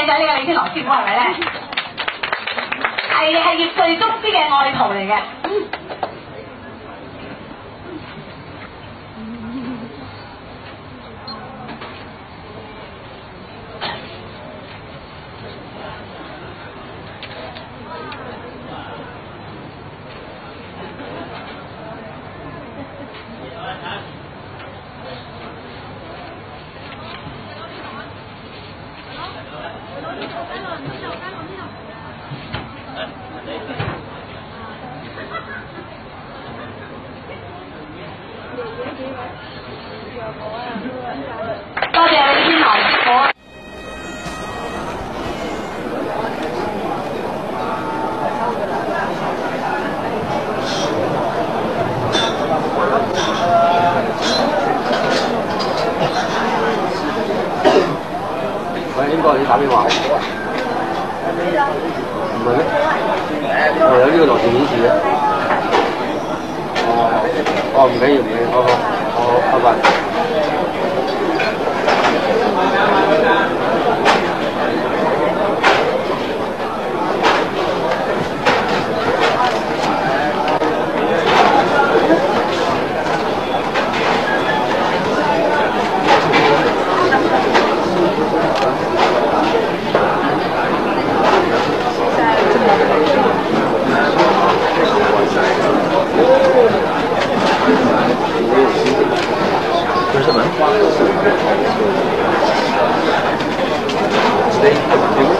嘅呢個李天來師傅係咪咧？係葉最足師嘅愛徒嚟嘅。多謝李天來師傅。 喂，應該你打電話。唔係咩？我有呢個來電顯示嘅。哦，唔緊要，唔緊要，好，拜拜。 不是什么？